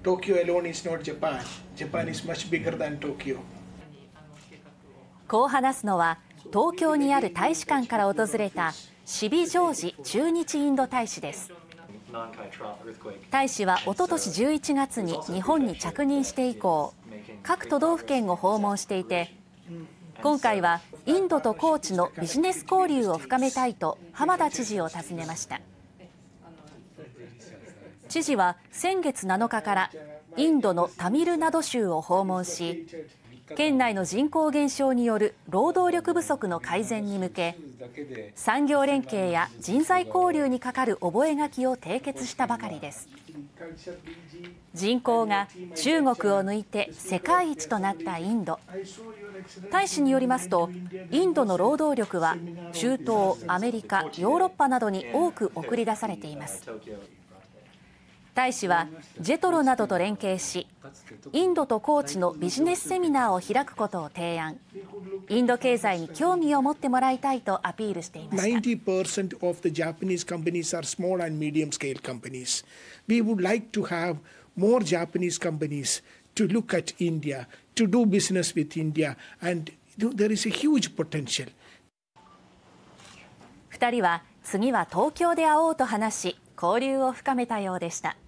Tokyo alone is not Japan. Japan is much bigger than Tokyo. こう話すのは東京にある大使館から訪れたシビジョージ駐日インド大使です。大使はおととし11月に日本に着任して以降、各都道府県を訪問していて、今回はインドと高知のビジネス交流を深めたいと浜田知事を訪ねました。知事は先月7日からインドのタミルナド州を訪問し、県内の人口減少による労働力不足の改善に向け、産業連携や人材交流にかかる覚書を締結したばかりです。人口が中国を抜いて世界一となったインド。大使によりますと、インドの労働力は中東、アメリカ、ヨーロッパなどに多く送り出されています。大使はジェトロなどと連携し、インドと高知のビジネスセミナーを開くことを提案。インド経済に興味を持ってもらいたいとアピールしていました。 90% of the Japanese companies are small and medium scale companies. We would like to have more Japanese companies to look at India, to do business with India, and there is a huge potential. 2人は次は東京で会おうと話し、交流を深めたようでした。